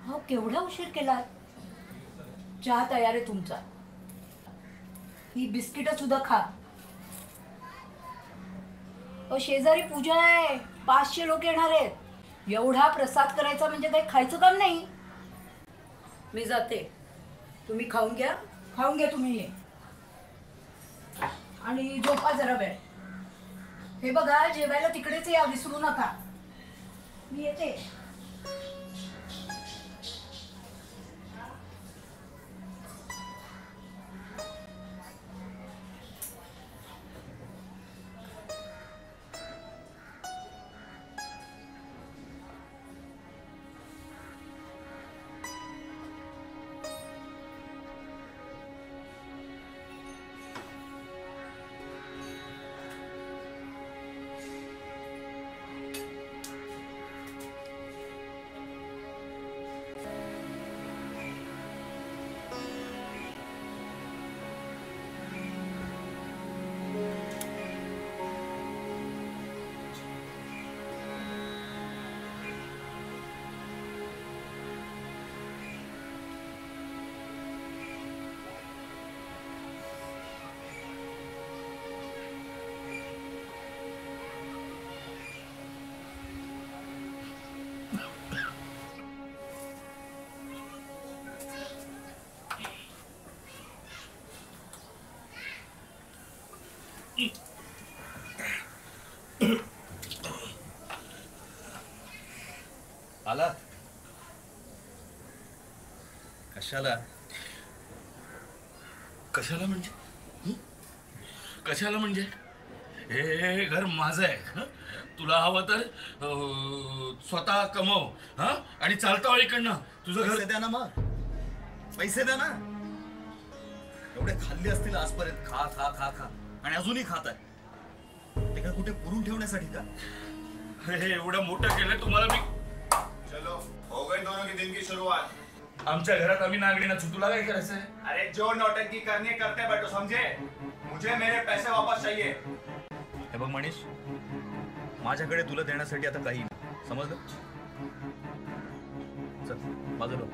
हो केवढा उशीर केला. चहा तयार आहे तुमचा. ही बिस्किट सुद्धा खा. शेजारी पूजा आहे, 500 लोक येणार आहेत. एवढा प्रसाद करायचा म्हणजे काही खायचं काम नाही. मी जाते, तुम्ही खाऊन घ्या. खाऊन घ्या तुम्ही आणि झोपा जरा वेळ. हे बघा जेवायला तिकडेच या, विसरू नका. मी येते. आला कशाला? कशाला म्हणजे? कशाला म्हणजे? हे घर माझं आहे. तुला हवं तर स्वतः कमव आणि चालता इकडनं. तुझं घर द्या ना, मग पैसे द्या ना. एवढे खाल्ले असतील आजपर्यंत. खा खा खा खा आणि अजूनही खात आहे. ते काय कुठे पुरून ठेवण्यासाठी का? हे एवढं मोठं केलं तुम्हाला मी. चलो हो गई दोनों की दिन की शुरुआत. आमच्या घरात आम्ही नागडी ना. तुला काय करायचंय? अरे जो नौटंकी करनी करते बैठो, समझे? मुझे मेरे पैसे वापस चाहिए. हे बघ मनीष, माझ्याकडे तुला देण्यासाठी आता काही समजलं. चल बाजूला.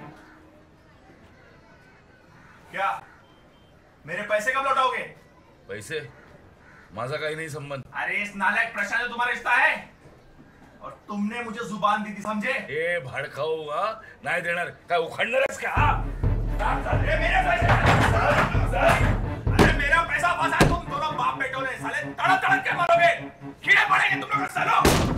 क्या मेरे पैसे कब लौटाओगे? पैसे? माझा काही नाही संबंध. अरे इस नालायक प्रशांत से तुम्हारा रिश्ता है और तुमने मुझे जुबान दी थी, समझे? ए भाडखाऊ नाही देणार. काय उखाडणारच का? अरे मेरे पैसे, अरे मेरा पैसा फंसा. तुम दोनों बाप बेटों ने साले तड़प तड़प के मरोगे. कीड़े पड़ेंगे तुम लोग सालों.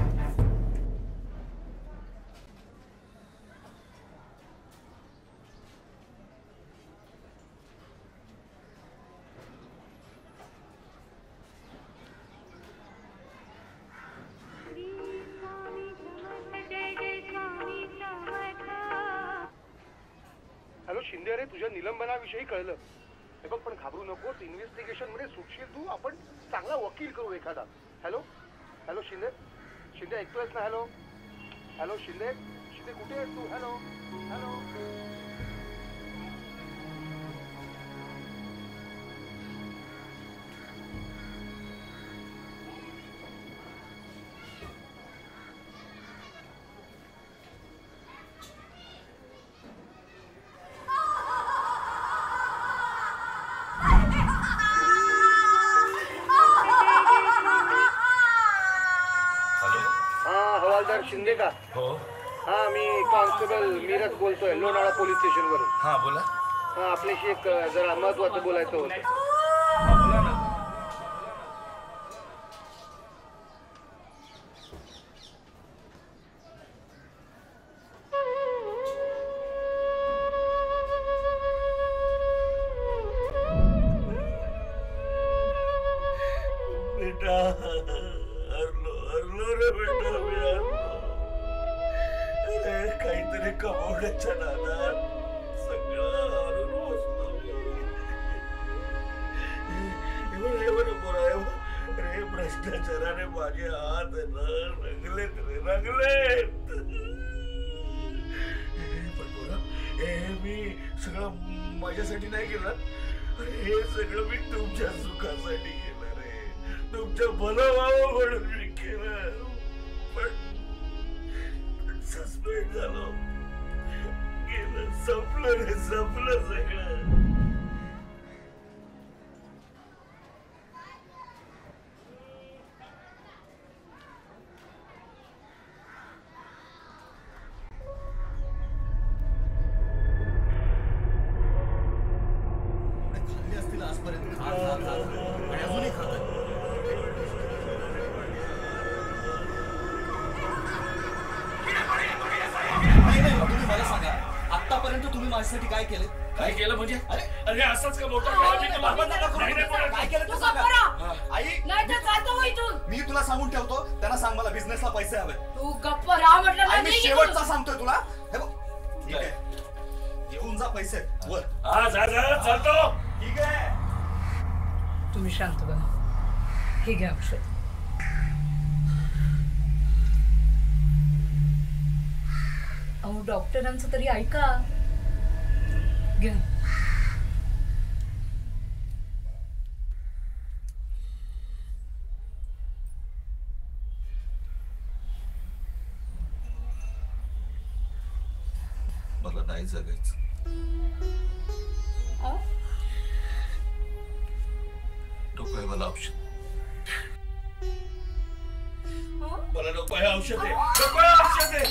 हॅलो शिंदे, अरे तुझ्या निलंबनाविषयी कळलं. हे बघ, पण घाबरू नकोस. इन्व्हेस्टिगेशन मध्ये सुटशील तू. आपण चांगला वकील करू एखादा. हॅलो हॅलो शिंदे, शिंदे ऐकतोयस ना? हॅलो हॅलो शिंदे, शिंदे कुठे आहेस तू? Hello hello. शिंदे का? हो. हा, मी कॉन्स्टेबल मीरज बोलतोय, लोणावळा पोलीस स्टेशन वरून. हा बोला. हा, आपल्याशी एक जरा महत्वाचं बोलायचं होतं. बोला ना. बेटा हरलो रे बेटा, मी हरलो. अरे काहीतरी कमवण्याच्या नादात सगळं हरून बसलो मी. रे भ्रष्टाचाराने माझे हात रंगलेत रे, रंगलेत. पण बोला, हे मी सगळं माझ्यासाठी नाही केलं. अरे हे सगळं मी तुमच्या सुखासाठी केलं रे, तुमच्या भलं व्हावं म्हणून मी केलं. पण सस्पेंड झालो. संपलं रे, संपलं सगळं. खाल्ले असतील आजपर्यंत खा खा खा खा आणि अजूनही खात आहे. नाही नाही तुम्ही मला सांगा आतापर्यंत तुम्ही माझ्यासाठी काय केले? काय केलं म्हणजे? अरे अरे असंच का मोठा केला मी तुला? आपण नका करू. नाही, नाही, नाही. काय केलं तू तू गप्प सांगा. रहा. आई नाही तर चालतो हो इथून. मी तुला सांगून ठेवतो त्यांना सांग मला बिझनेसला पैसे हवे. तू गप्प राहा म्हटलं आई ना मी नाही शेवटचा इथून. सांगतोय तुला. हे बघ ठीक आहे घेऊन जा पैसे वर. हा जा जा चालतो. ठीक आहे. तुम्ही शांत बना. हे घ्या औषध. अहो डॉक्टरांचं तरी ऐका. घ्या. मला नाही जगायचं. अहो, नको आहे मला औषध. अहो. मला नको आहे औषध आहे. नको आहे औषध आहे.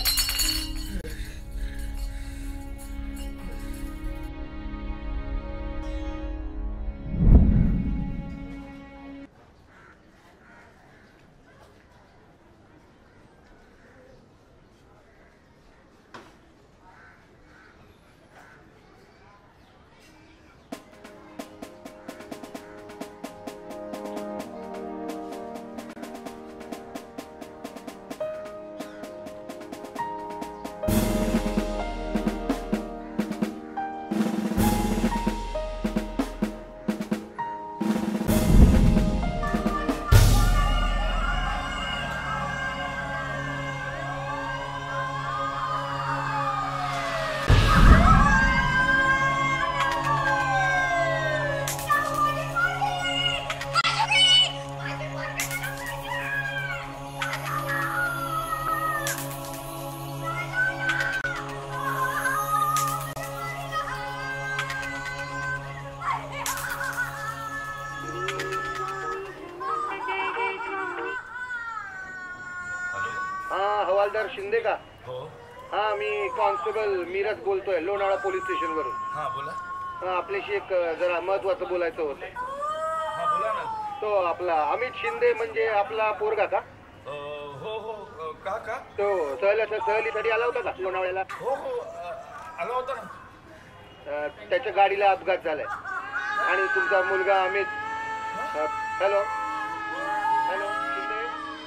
हवालदार शिंदे का? हो हा मी कॉन्स्टेबल मीरज बोलतोय लोणावळा पोलीस स्टेशन वरून. हा बोला. आपल्याशी एक जरा महत्वाचं बोलायचं होतं. हा बोला ना. तो आपला अमित शिंदे म्हणजे आपला पोरगा का? हो हो का का? तो सहलीसाठी आला होता का लोणावळ्याला? हो हो आला होता ना. त्याच्या गाडीला अपघात झालाय आणि तुमचा मुलगा अमित. Hello hello Shinde.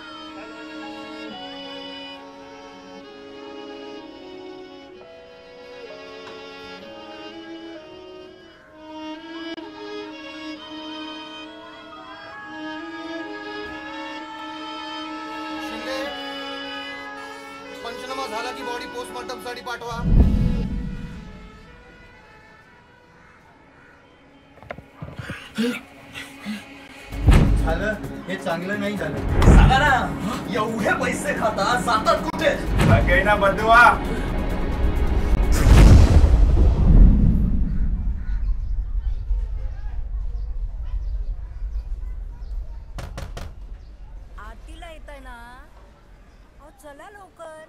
शिंदे पंचनामा झाला की बॉडी पोस्टमॉर्टम साठी पाठवा. झालं हे चांगलं नाही झालं. सांगा ना एवढे पैसे खाता जातात कुठे? सगळे ना बंधुआ. आरतीला येत आहे ना. अहो चला लवकर.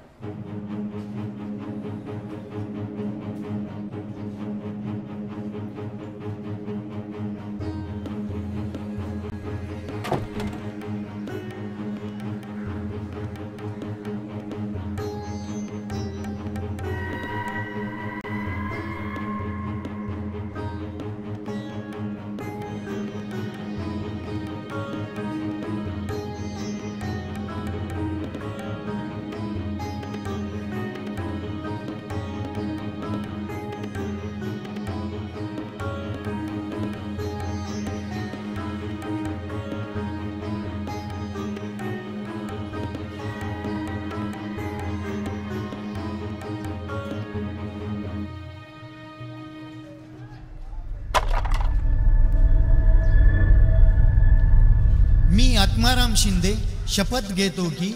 मी आत्माराम शिंदे शपथ घेतो की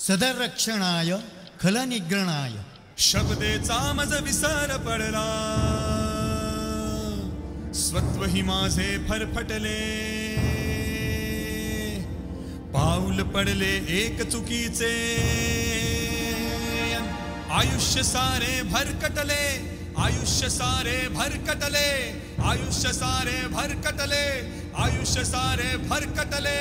सदरक्षणाय खलनिग्रणाय शब्देचा मज विसर पडला स्वत्व ही माझे फरफटले पाऊल पडले एक चुकीचे आयुष्य सारे भरकटले आयुष्य सारे भरकटले आयुष्य सारे भरकटले आयुष्य सारे भरकटले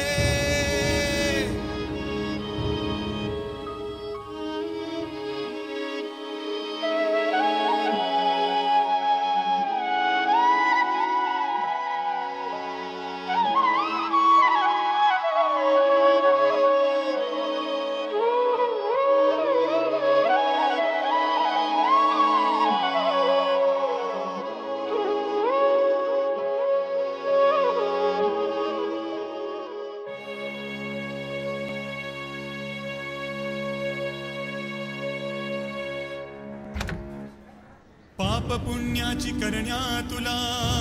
पाप पुण्याची करण्या तुला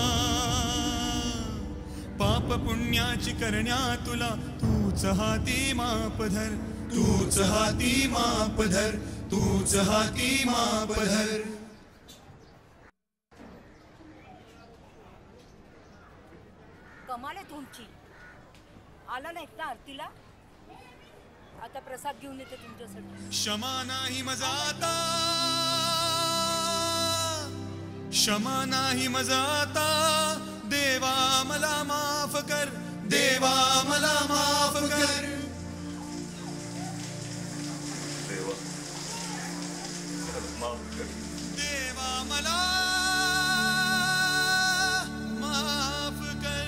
पाप पुण्याची करण्या तुला तूच हाती माप धर तूच हाती माप धर तूच हाती माप धर कमाल आहे तुमची. आला नाहीत ना आरतीला? आता प्रसाद घेऊन येते तुमच्यासाठी. क्षमा नाही मजा आता क्षमा नाही मजा आता देवा मला माफ कर देवा मला माफ कर देवा माफ कर देवा मला माफ कर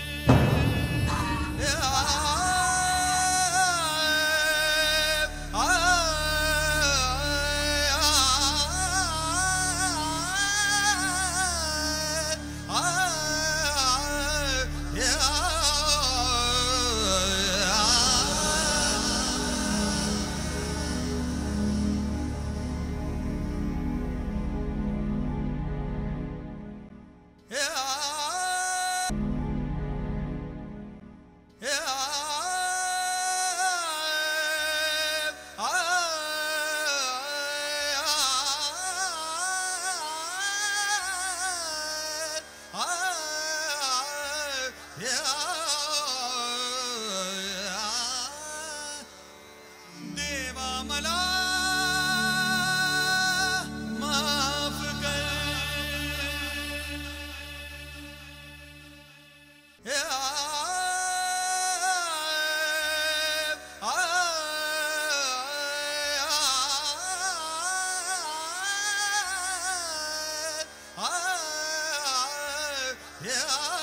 देवा मला माफ कर Yeah